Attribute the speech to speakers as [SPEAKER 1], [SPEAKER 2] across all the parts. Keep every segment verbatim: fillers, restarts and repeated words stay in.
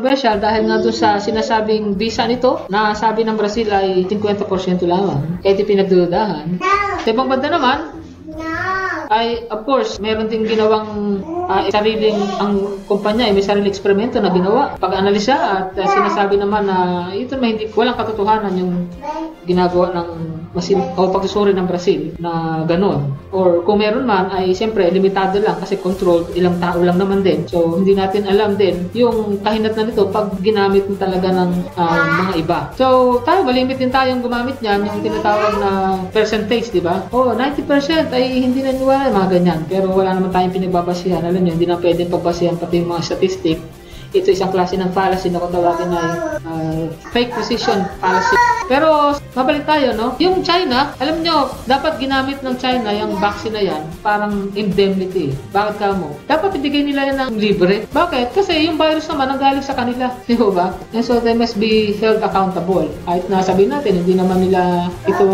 [SPEAKER 1] controversial dahil nga doon sa sinasabing visa nito na sabi ng Brazil ay fifty percent lamang. Kaya ito pinagdudahan. Sa ibang banda naman, ay of course meron ding ginawang uh, sariling ang kumpanya ay may sariling eksperimento na ginawa pag-analisa at uh, sinasabi naman na ito may hindi walang katotohanan yung ginagawa ng masin o pagsusuri ng Brazil na gano'n, or kung meron man ay siyempre limitado lang kasi controlled, ilang tao lang naman din, so hindi natin alam din yung kahinatnan nito pag ginamit mo talaga ng uh, mga iba. So tayo malimit din tayong gumamit niyan, yung tinatawag na percentage, di ba? Oh, ninety percent ay hindi naniwala, mga ganyan. Pero wala naman tayong pinagbabasihan. Alam niyo, hindi na pwedeng pagbasihan pati yung mga statistic. Ito isang klase ng fallacy na kung tawagin ay uh, fake precision fallacy. Pero mabalik tayo, no? Yung China, alam nyo, dapat ginamit ng China yung vaccine na yan parang indemnity. Bakit ka mo? Dapat ibigay nila yan ng libre. Bakit? Kasi yung virus naman ang galing sa kanila. Di ba? And so they must be held accountable. Kahit na sabihin natin, hindi naman nila ito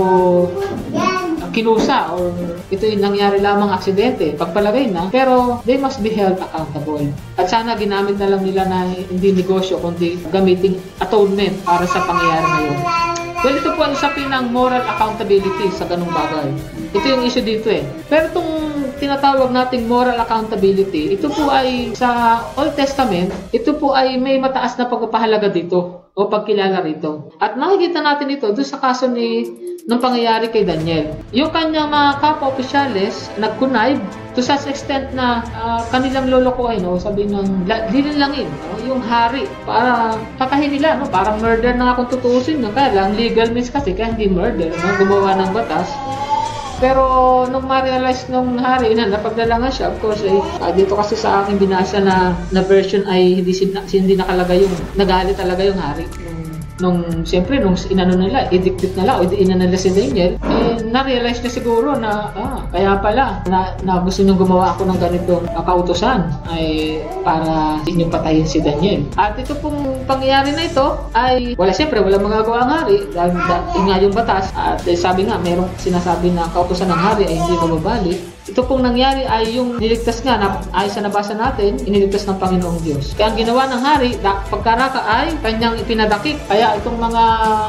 [SPEAKER 1] kinusa or ito yung nangyari lamang aksidente, pagpalagay na, pero they must be held accountable. At sana ginamit na lang nila na hindi negosyo, kundi gamiting atonement para sa pangyayari ngayon. Well, ito po ang usapin ng moral accountability sa ganung bagay. Ito yung issue dito eh. Pero itong tinatawag nating moral accountability, ito po ay sa Old Testament, ito po ay may mataas na pagpapahalaga dito o pagkilala rito. At nakikita natin ito doon sa kaso ni ng pangyayari kay Daniel. Yung kanyang mga kapwa-opisyales nag-connive to such extent na uh, kanilang lolokohin, no? Sabi ng dililangin, no? Yung hari para patahin nila, no? Parang murder na nga kung tutuusin, no? Kaya lang legal means kasi kaya hindi murder, no? Gumawa ng batas. Pero nung ma-realize nung hari na napaglalangan siya, of course, eh, uh, dito kasi sa aking binasa na, na version ay hindi, hindi nakalagay yung, nagalit talaga yung hari. Nung, siyempre, nung inano nila, i-dictate nila, o inano nila si Daniel, eh, na-realize na siguro na, ah, kaya pala, na, na gusto niyong gumawa ako ng ganitong uh, kautosan, ay para inyong patayin si Daniel. At ito pong pangyayari na ito, ay, wala siyempre, wala magagawa ang hari, dahil nga yung batas, at eh, sabi nga, merong sinasabi na kautosan ng hari ay hindi mababalik. Ito pong nangyari ay yung niligtas nga, na, ay sa nabasa natin, iniligtas ng Panginoong Diyos. Kaya ang ginawa ng hari, da, pagkaraka ay kanyang ipinadakip. Kaya itong mga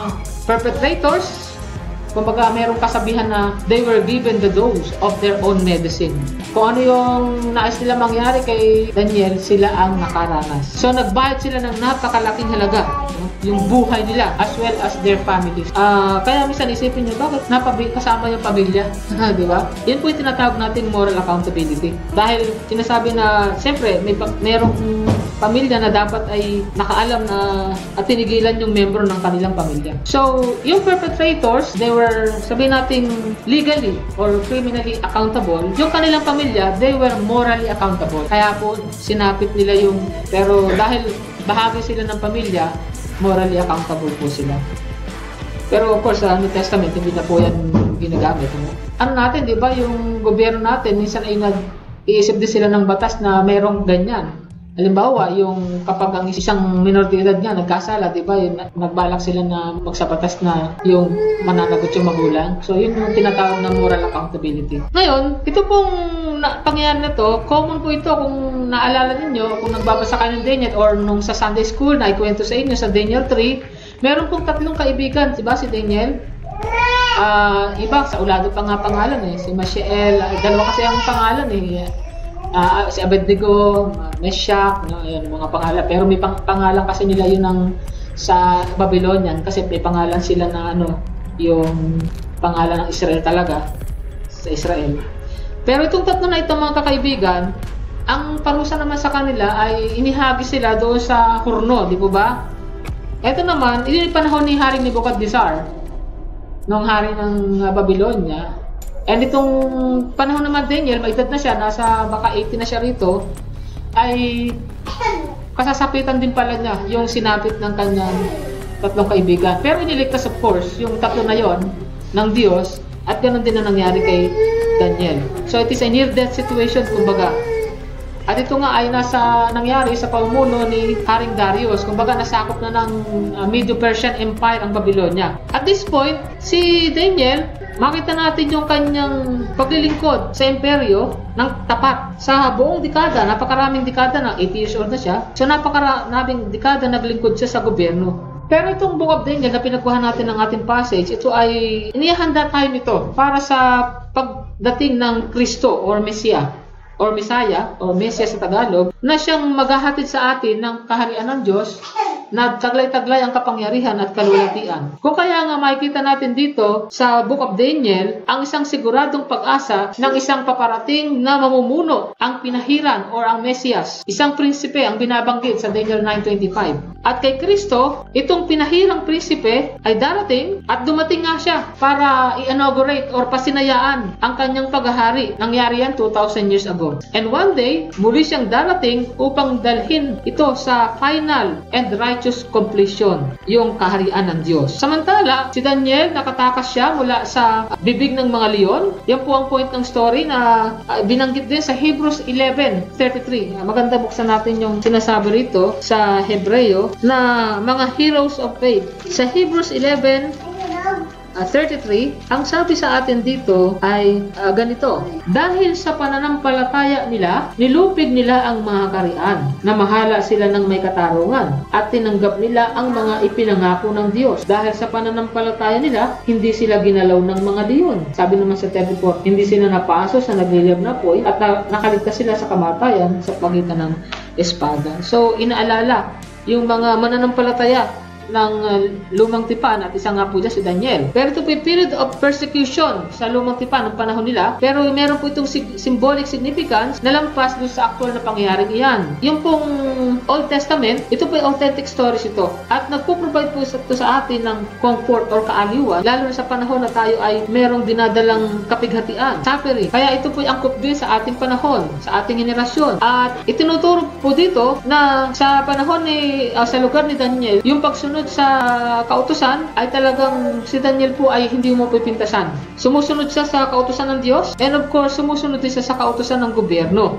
[SPEAKER 1] perpetrators, kumbaga mayroong kasabihan na they were given the dose of their own medicine. Kung ano yung nais nila mangyari kay Daniel, sila ang nakaranas. So nagbayad sila ng napakalaking halaga, no? Yung buhay nila as well as their families. Uh, kaya minsan isipin nyo, bakit napabi kasama yung pamilya? Di ba? Yan po yung tinatawag nating moral accountability. Dahil sinasabi na, siyempre, may mayroong pamilya na dapat ay nakaalam na at tinigilan yung membro ng kanilang pamilya. So, yung perpetrators, they were, sabihin natin, legally or criminally accountable. Yung kanilang pamilya, they were morally accountable. Kaya po, sinapit nila yung, pero dahil bahagi sila ng pamilya, morally accountable po sila. Pero of course, sa New Testament, hindi na po yan ginagamit. Ano natin, di ba, yung gobyerno natin, minsan ay nag-iisip din sila ng batas na mayroong ganyan. Halimbawa, yung kapag ang isang minority edad nga nagkasala, di ba, nagbalak sila na magsabatas na yung mananagot yung magulang. So, yun yung tinatawag na moral accountability. Ngayon, ito pong na, pangyayari na to, common po ito kung naalala ninyo, kung nagbabasa kayo ng Daniel or nung sa Sunday School na ikwento sa inyo sa Daniel three, meron pong tatlong kaibigan, di ba, si Daniel? Uh, iba, sa ulado pa nga pangalan eh, si Mishael, dalawa kasi ang pangalan eh. Uh, si Abednego, uh, Meshach, no, ayun, mga pangalan. Pero may pang pangalan kasi nila yun ng sa Babylonian kasi may pangalan sila na ano, yung pangalan ng Israel talaga sa Israel. Pero itong tatlo na itong mga kakaibigan, ang parusa naman sa kanila ay inihagi sila doon sa hurno, di po ba? Ito naman, ito yung panahon ni Haring Nebuchadnezzar, nung hari ng uh, Babylonia. And itong panahon naman Daniel, may edad na siya, nasa baka eighty na siya rito, ay kasasapitan din pala niya yung sinapit ng kanyang tatlong kaibigan. Pero iniligtas of course, yung tatlo na yon ng Diyos, at ganoon din na nangyari kay Daniel. So it is a near-death situation, kumbaga. At ito nga ay nasa nangyari sa pamumuno ni Haring Darius. Kumbaga nasakop na ng uh, Medo-Persian Empire ang Babylonia. At this point, si Daniel, makita natin yung kanyang paglilingkod sa imperyo ng tapat. Sa buong dekada, napakaraming dekada na, eighty years old na siya, so napakaraming dekada naglingkod siya sa gobyerno. Pero itong Book of Daniel na pinagkuhan natin ng ating passage, ito ay inihanda tayo nito para sa pagdating ng Kristo or Mesiya or Messiah or Mesiya sa Tagalog, na siyang maghahatid sa atin ng kaharian ng Diyos na taglay-taglay ang kapangyarihan at kalulatian. Kung kaya nga makikita natin dito sa Book of Daniel ang isang siguradong pag-asa ng isang paparating na mamumuno, ang pinahiran or ang Mesiyas. Isang prinsipe ang binabanggit sa Daniel nine twenty-five. At kay Kristo, itong pinahirang prinsipe ay darating at dumating nga siya para i-inaugurate or pasinayaan ang kanyang paghahari. Nangyari yan two thousand years ago. And one day, muli siyang darating upang dalhin ito sa final and righteous completion, yung kaharian ng Diyos. Samantala, si Daniel, nakatakas siya mula sa bibig ng mga leon. Yan po ang point ng story na uh, binanggit din sa Hebrews eleven thirty-three. Maganda buksan natin yung sinasabi rito sa Hebreo na mga heroes of faith. Sa Hebrews eleven thirty-three, ang sabi sa atin dito ay uh, ganito: dahil sa pananampalataya nila, nilupig nila ang mga kaharian, namahala sila ng may katarungan, at tinanggap nila ang mga ipinangako ng Diyos. Dahil sa pananampalataya nila, hindi sila ginalaw ng mga leon. Sabi naman sa thirty-four, hindi sila napaso sa nagliliyab na poy at na nakaligtas sila sa kamatayan sa pagitan ng espada. So, inaalala yung mga mananampalataya ng uh, lumang tipan at isang nga po dyan si Daniel. Pero ito po yung period of persecution sa lumang tipan ng panahon nila, pero meron po itong symbolic significance na lampas doon sa actual na pangyayaring iyan. Yung pong Old Testament, ito po yung authentic stories ito at nagpo-provide po ito sa atin ng comfort or kaaliwan, lalo na sa panahon na tayo ay merong dinadalang kapighatian, suffering. Kaya ito po yung angkop din sa ating panahon, sa ating henerasyon. At itinuturo po dito na sa panahon ni, uh, sa lugar ni Daniel, yung pagsunod sa kautusan ay talagang si Daniel po ay hindi mo pipintasan. Sumusunod siya sa kautusan ng Diyos, and of course sumusunod din siya sa kautusan ng gobyerno.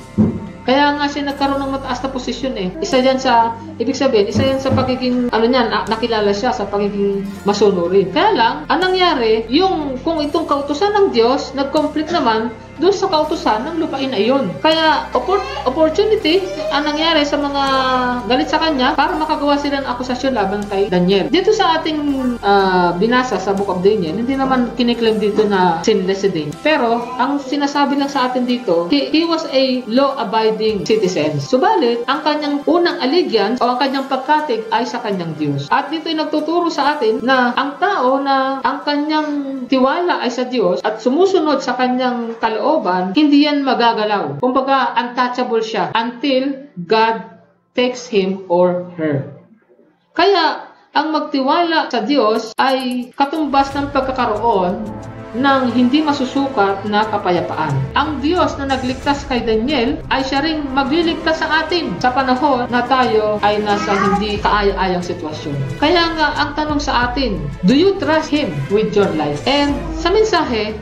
[SPEAKER 1] Kaya nga siya nagkaroon ng mataas na posisyon eh. Isa yan sa, ibig sabihin, isa yan sa pagiging, ano niyan, nakilala siya sa pagiging masunurin. Kaya lang, ang nangyari, yung, kung itong kautusan ng Diyos, nag-complete naman doon sa kautusan ng lupain na iyon. Kaya, opportunity ang nangyari sa mga galit sa kanya para makagawa sila ng akusasyon laban kay Daniel. Dito sa ating uh, binasa sa Book of Daniel, hindi naman kiniklaim dito na sinless si Daniel. Pero, ang sinasabi lang sa atin dito, he, he was a law-abiding citizen. Subalit, ang kanyang unang allegiance o ang kanyang pagkatig ay sa kanyang Diyos. At dito ay nagtuturo sa atin na ang tao na ang kanyang tiwala ay sa Diyos at sumusunod sa kanyang kalooban, hindi yan magagalaw. Kumbaga, untouchable siya until God takes him or her. Kaya, ang magtiwala sa Diyos ay katumbas ng pagkakaroon ng hindi masusukat na kapayapaan. Ang Diyos na nagligtas kay Daniel ay siya ring magliligtas sa atin sa panahon na tayo ay nasa hindi kaaya-ayang sitwasyon. Kaya nga, ang tanong sa atin, do you trust Him with your life? And sa mensahe,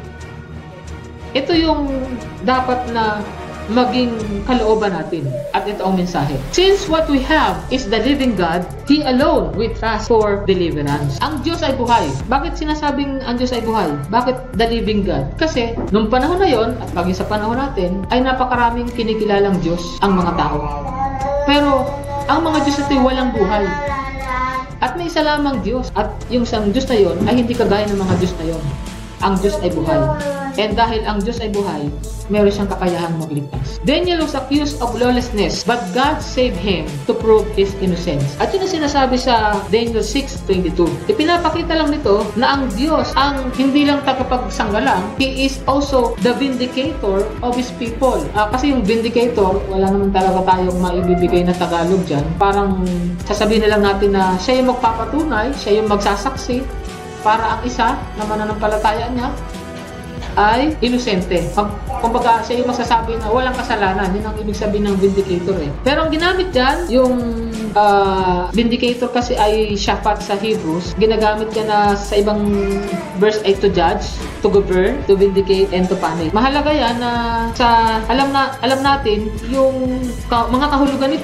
[SPEAKER 1] ito yung dapat na maging kalooban natin. At ito ang mensahe. Since what we have is the living God, He alone we trust for deliverance. Ang Diyos ay buhay. Bakit sinasabing ang Diyos ay buhay? Bakit the living God? Kasi nung panahon na yon at bagay sa panahon natin, ay napakaraming kinikilalang Diyos ang mga tao. Pero ang mga Diyos ito ay walang buhay. At may isa lamang Diyos. At yung isang Diyos na yon ay hindi kagaya ng mga Diyos na yon. Ang Diyos ay buhay. And dahil ang Diyos ay buhay, meron siyang kakayahang magligtas. Daniel was accused of lawlessness, but God saved him to prove his innocence. At yun ang sinasabi sa Daniel six twenty-two. Ipinapakita lang nito na ang Diyos ang hindi lang tagapagsanggalang, He is also the vindicator of His people. Uh, kasi yung vindicator, wala naman talaga tayong maibibigay na Tagalog dyan. Parang sasabihin na lang natin na siya yung magpapatunay, siya yung magsasaksi, para ang isa na mananampalataya niya ay inosente. Kumbaga, siya yung magsasabi na walang kasalanan. Yun ang ibig sabihin ng vindicator eh. Pero ang ginamit dyan, yung uh, vindicator kasi ay shafat sa Hebrews. Ginagamit yan na sa ibang verse ay to judge, to govern, to vindicate, and to punish. Mahalaga yan na sa alam na alam natin yung ka, mga kahulugan nito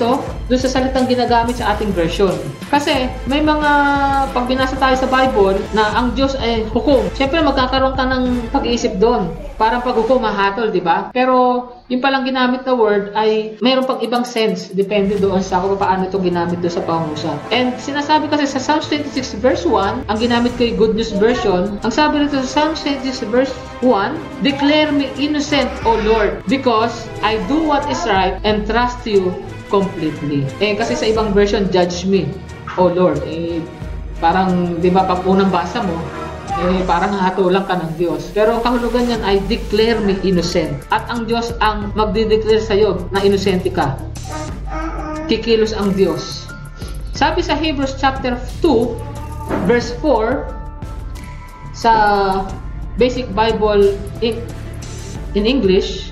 [SPEAKER 1] doon sa salitang ginagamit sa ating version. Kasi may mga pag binasa tayo sa Bible na ang Diyos ay hukom. Siyempre magkakaroon ka ng pag-iisip doon. Parang paghukom, mahatol, di ba? Pero yung palang ginamit na word ay mayroon pang ibang sense. Depende doon sa kung paano ito ginamit doon sa pangungusap. And sinasabi kasi sa Psalms twenty-six verse one, ang ginamit ko yung Good News version, ang sabi nito sa Psalms twenty-six verse one, declare me innocent, O Lord, because I do what is right and trust you completely. Eh, kasi sa ibang version, judge me, O Lord. Eh, parang, di ba, pag unang basa mo, eh, parang hatulang ka ng Diyos. Pero ang kahulugan niyan ay declare me innocent. At ang Diyos ang magdideclare sa'yo na inosente ka. Kikilos ang Diyos. Sabi sa Hebrews chapter two, verse four, sa Basic Bible in, in English,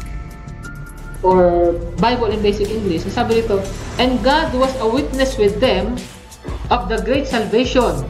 [SPEAKER 1] or Bible in Basic English, sabi dito, and God was a witness with them of the great salvation,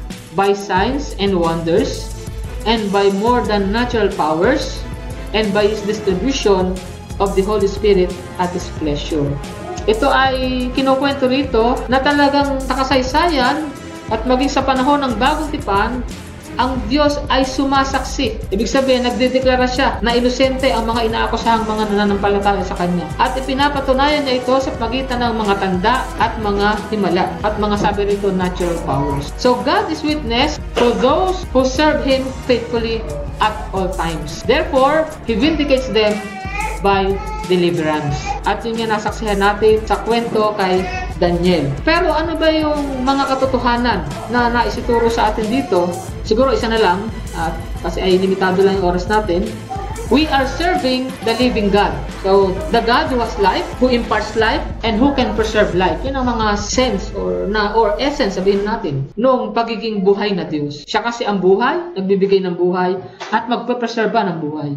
[SPEAKER 1] by signs and wonders, and by more than natural powers, and by His distribution of the Holy Spirit at His pleasure. Ito ay kinukwento rito na talagang nakasaysayan at maging sa panahon ng bagong tipan, ang Diyos ay sumasaksi. Ibig sabihin, nagdedeklara siya na inosente ang mga inaakusahang mga nananampalataya sa Kanya. At ipinapatunayan niya ito sa pagitan ng mga tanda at mga himala at mga sabi rito natural powers. So God is witness to those who serve Him faithfully at all times. Therefore, He vindicates them by deliverance. At yun yung nasaksihan natin sa kwento kay Daniel. Pero ano ba yung mga katotohanan na naisituro sa atin dito? Siguro isa na lang, at kasi ay limitado lang yung oras natin. We are serving the living God. So, the God who has life, who imparts life, and who can preserve life. Yun ang mga sense or na or essence, sabihin natin, nung pagiging buhay na Diyos. Siya kasi ang buhay, nagbibigay ng buhay, at magpe-preserba ng buhay.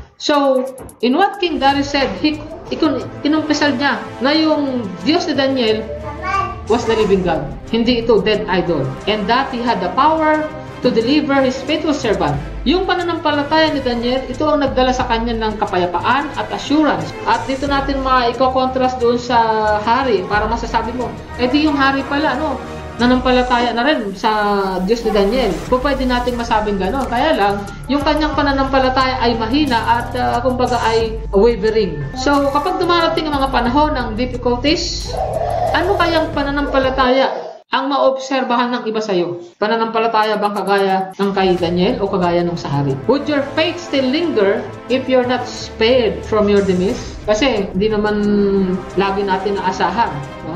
[SPEAKER 1] So, in what King Darius said, he, kinumpisal niya na yung Diyos ni Daniel was the living God. Hindi ito dead idol. And that He had the power to deliver His faithful servant. Yung pananampalataya ni Daniel, ito ang nagdala sa kanya ng kapayapaan at assurance. At dito natin ma-i-contrast doon sa hari para masasabi mo, eh di yung hari pala, no? Nanampalataya na rin sa Diyos ni Daniel. Kung pwede natin masabing gano'n. Kaya lang, yung kanyang pananampalataya ay mahina at uh, kumbaga ay wavering. So, kapag dumarating ang mga panahon ng difficulties, ano kayang pananampalataya ang maobserbahan ng iba sa'yo? Pananampalataya bang kagaya ng kay Daniel o kagaya ng sa hari? Would your faith still linger if you're not spared from your demise? Kasi hindi naman lagi natin naasahan, no?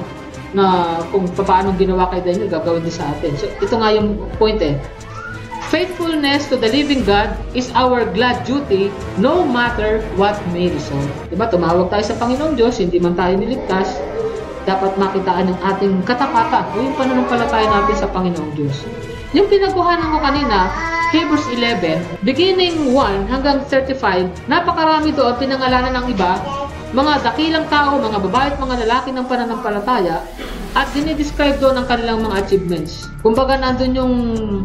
[SPEAKER 1] Na kung paano ginawa kay Daniel, gagawin din sa atin. So, ito nga yung point eh. Faithfulness to the living God is our glad duty no matter what may result. Diba? Tumawag tayo sa Panginoong Diyos, hindi man tayo niligtas, dapat makitaan ng ating katapatan o yung pananampalataya natin sa Panginoong Diyos. Yung pinagkuhanan ko kanina, Hebrews eleven, beginning one hanggang thirty-five, napakarami doon pinangalanan ng iba, mga dakilang tao, mga babae at mga lalaki ng pananampalataya, at dinidescribe doon ang kanilang mga achievements. Kumbaga nandun yung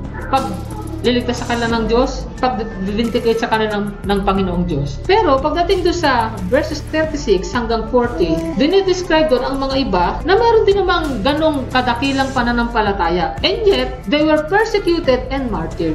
[SPEAKER 1] pagliligtas sa kanila ng Diyos, pag-vindicate sa kanila ng, ng Panginoong Diyos. Pero pagdating doon sa verses thirty-six hanggang forty, dinidescribe doon ang mga iba na meron din namang ganong kadakilang pananampalataya. And yet, they were persecuted and martyred.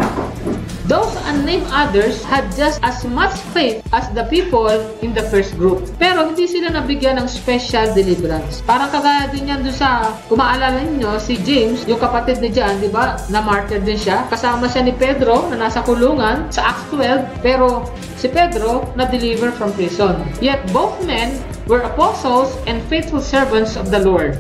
[SPEAKER 1] Those unnamed others had just as much faith as the people in the first group. Pero hindi sila nabigyan ng special deliverance. Parang kagaya din yan doon sa, kung maalala niyo, si James, yung kapatid ni John, di ba, na martyr din siya. Kasama siya ni Pedro na nasa kulungan sa Acts twelve, pero si Pedro na-deliver from prison. Yet both men were apostles and faithful servants of the Lord.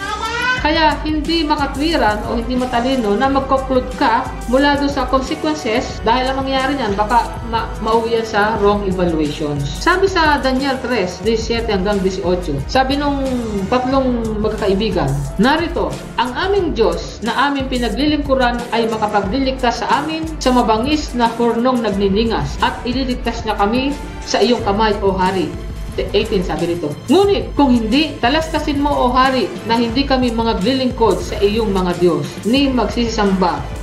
[SPEAKER 1] Kaya hindi makatwiran o hindi matalino na mag-conclude ka mula doon sa consequences dahil ang mangyari niyan baka ma mauwi yan sa wrong evaluations. Sabi sa Daniel three, seventeen hanggang eighteen, sabi nung tatlong magkakaibigan, narito, ang aming Diyos na aming pinaglilingkuran ay makapagliligtas sa amin sa mabangis na hurnong nagniningas at ililigtas niya kami sa iyong kamay, O Hari. eighteen sabi rito, ngunit kung hindi, talastasin mo, O Hari, na hindi kami mga glilingkod sa iyong mga Diyos, ni magsisamba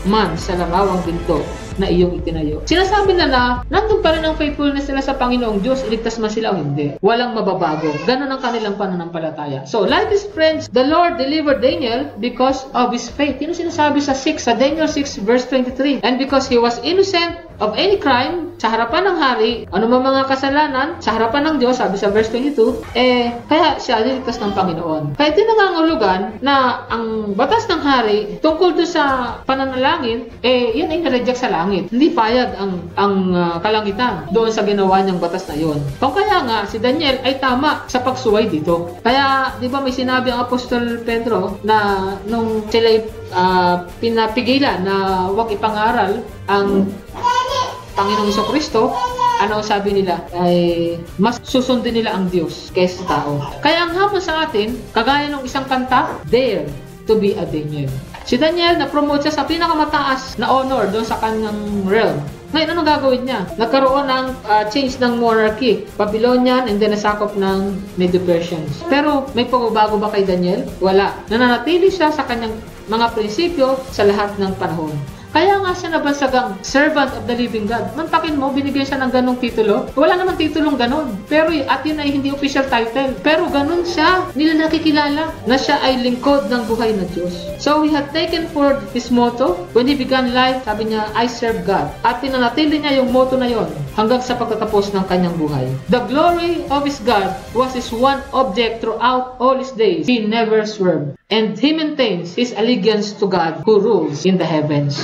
[SPEAKER 1] man sa larawang ginto na iyong itinayo. Sinasabi na na, nandun pa rin ang faithfulness nila sa Panginoong Diyos, iligtas man sila o hindi. Walang mababago. Ganon ang kanilang pananampalataya. So, like his friends, the Lord delivered Daniel because of his faith. Yun sinasabi sa six, sa Daniel six verse twenty-three. And because he was innocent of any crime, sa harapan ng hari, ano man mga kasalanan, sa harapan ng Diyos, sabi sa verse twenty-two, eh, kaya siya niligtas ng Panginoon. Kaya tinangangulugan na ang batas ng hari tungkol doon sa pananalangin, eh, yan ay na-reject sa langit. Hindi payag ang, ang uh, kalangitan doon sa ginawa niyang batas na yun. Kung kaya nga, si Daniel ay tama sa pagsuway dito. Kaya, di ba may sinabi ang Apostol Pedro na nung sila'y uh, pinapigilan na huwag ipangaral ang Panginoong Jesucristo, ano sabi nila, ay mas susundin nila ang Diyos kaysa tao. Kaya ang hamon sa atin, kagaya ng isang kanta, dare to be a Daniel. Si Daniel, na-promote siya sa pinakamataas na honor doon sa kanyang realm. Ngayon, ano gagawin niya? Nagkaroon ng uh, change ng monarchy. Babylonian and then nasakop ng Medo-Persians. Pero may pagbabago ba kay Daniel? Wala. Nananatili siya sa kanyang mga prinsipyo sa lahat ng panahon. Kaya nga siya nabansagang servant of the living God. Mantakin mo, binigyan siya ng ganong titulo. Wala naman titulong ganon. Pero at yun ay hindi official title. Pero ganon siya. Nila nakikilala na siya ay lingkod ng buhay na Diyos. So he had taken for his motto, when he began life, sabi niya, I serve God. At pinanatili niya yung motto na yon hanggang sa pagtatapos ng kanyang buhay. The glory of his God was his one object throughout all his days. He never swerved. And he maintains his allegiance to God who rules in the heavens.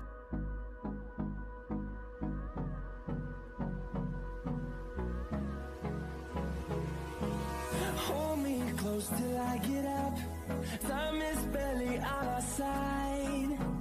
[SPEAKER 2] Hold me close till I get up. Time is barely on our side.